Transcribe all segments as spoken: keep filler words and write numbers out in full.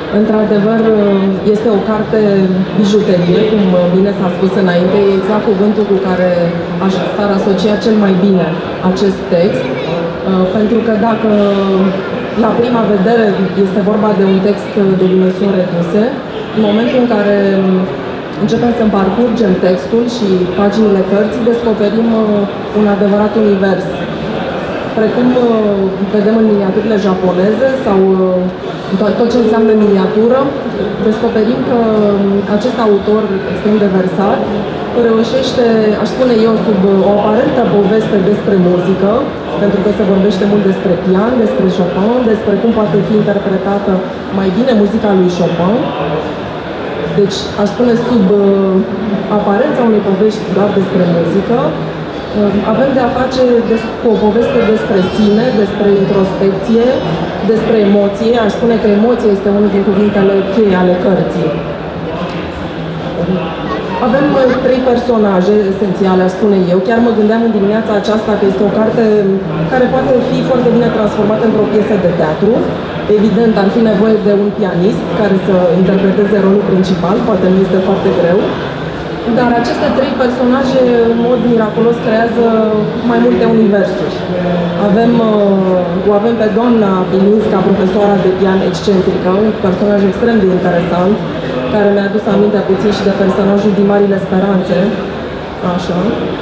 Într-adevăr, este o carte bijuterie, cum bine s-a spus înainte, e exact cuvântul cu care s-ar asocia cel mai bine acest text, pentru că dacă la prima vedere este vorba de un text de dimensiuni reduse, în momentul în care începem să parcurgem textul și paginile cărții, descoperim un adevărat univers. Precum vedem în miniaturile japoneze sau tot ce înseamnă miniatură, descoperim că acest autor extrem de versat reușește, aș spune eu, sub o aparentă poveste despre muzică, pentru că se vorbește mult despre pian, despre Chopin, despre cum poate fi interpretată mai bine muzica lui Chopin. Deci, aș spune, sub aparența unei povești doar despre muzică, avem de a face cu o poveste despre sine, despre introspecție, despre emoție. Aș spune că emoția este unul din cuvintele cheie ale cărții. Avem trei personaje esențiale, aș spune eu. Chiar mă gândeam în dimineața aceasta că este o carte care poate fi foarte bine transformată într-o piesă de teatru. Evident, ar fi nevoie de un pianist care să interpreteze rolul principal, poate nu este foarte greu. Dar aceste trei personaje, în mod miraculos, creează mai multe universuri. Avem, o avem pe doamna Bilinska, profesoara de pian excentrică, un personaj extrem de interesant, care mi-a adus aminte puțin și de personajul din Marile Speranțe. Așa.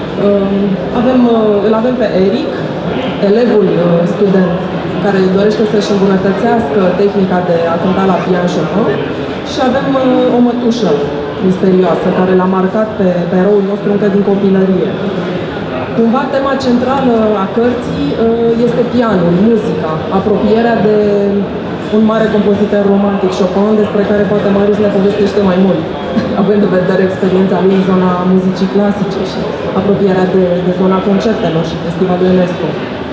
Avem, îl avem pe Eric, elevul student, care dorește să-și îmbunătățească tehnica de a cânta la pian Chopin. Și avem o mătușă misterioasă, care l-a marcat pe, pe eroul nostru încă din copilărie. Cumva, tema centrală a cărții este pianul, muzica, apropierea de un mare compozitor romantic, Chopin, despre care poate Marius ne povestește mai mult, având în vedere experiența lui în zona muzicii clasice și apropierea de, de zona concertelor și festivalul UNESCO.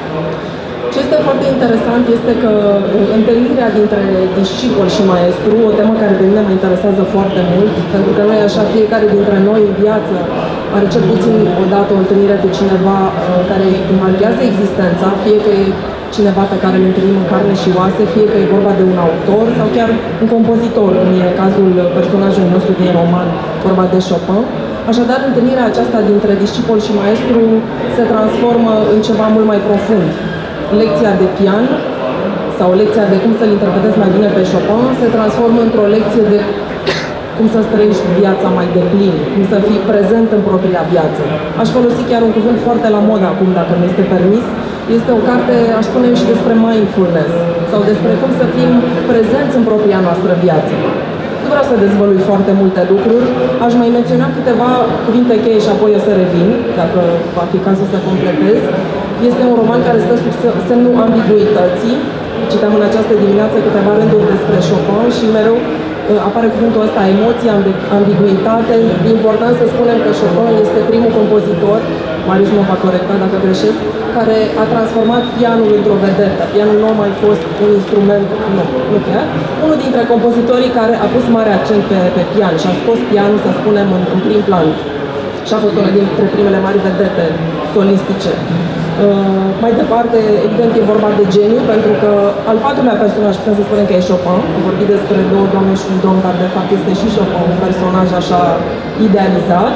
Ce este foarte interesant este că întâlnirea dintre discipol și maestru, o temă care pe mine mă interesează foarte mult, pentru că noi așa, fiecare dintre noi în viață are cel puțin odată o întâlnire cu cineva care îi marchează existența, fie că e cineva pe care îl întâlnim în carne și oase, fie că e vorba de un autor sau chiar un compozitor, cum e cazul personajului nostru din roman, vorba de Chopin. Așadar, întâlnirea aceasta dintre discipol și maestru se transformă în ceva mult mai profund. Lecția de pian sau lecția de cum să-l interpretezi mai bine pe Chopin se transformă într-o lecție de cum să străiești viața mai deplin, cum să fii prezent în propria viață. Aș folosi chiar un cuvânt foarte la modă acum, dacă mi este permis. Este o carte, aș spune și despre mindfulness sau despre cum să fim prezenți în propria noastră viață. Nu vreau să dezvălui foarte multe lucruri, aș mai menționa câteva cuvinte cheie și apoi o să revin, dacă va fi cazul să completez. Este un roman care stă sub semnul ambiguității. Citeam în această dimineață câteva rânduri despre Chopin și mereu apare cuvântul ăsta, emoție, ambiguitate. E important să spunem că Chopin este primul compozitor, Marius mă va corecta dacă greșesc, care a transformat pianul într-o vedetă. Pianul nu a mai fost un instrument, nu, nu chiar. Unul dintre compozitorii care a pus mare accent pe, pe pian și a scos pianul, să spunem, în, în prim plan. Și a fost una dintre primele mari vedete solistice. Uh, mai departe, evident, e vorba de geniu, pentru că al patrulea personaj, putem să spunem că e Chopin. Am vorbit despre două doamne și un domn, dar de fapt este și Chopin, un personaj așa idealizat.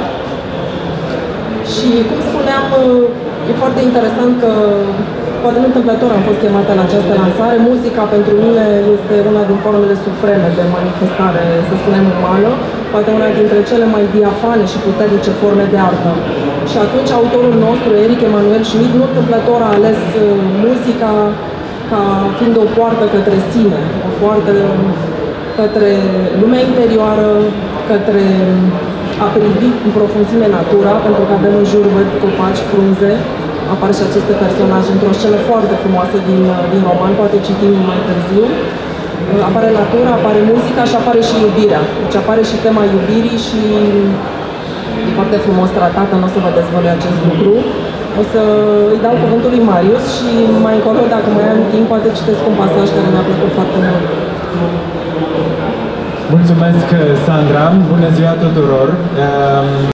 Și, cum spuneam, e foarte interesant că, poate nu întâmplător am fost chemată la această lansare. Muzica, pentru mine, este una din formele supreme de manifestare, să spunem, umană, poate una dintre cele mai diafane și puternice forme de artă. Și atunci autorul nostru, Eric Emanuel Schmid, nu întâmplător a ales muzica ca fiind o poartă către sine, o poartă către lumea interioară, către a privi în profunzime natura, pentru că avem în jur, văd copaci, frunze, apar și aceste personaje într-o scenă foarte frumoasă din, din roman, poate citim mai târziu. Apare natura, apare muzica și apare și iubirea. Deci apare și tema iubirii și e foarte frumos tratată, nu o să vă dezvălui acest lucru. O să îi dau cuvântul lui Marius și mai încolo, dacă mai am timp, poate citesc un pasaj care mi-a plăcut foarte mult. Mulțumesc, Sandra! Bună ziua tuturor!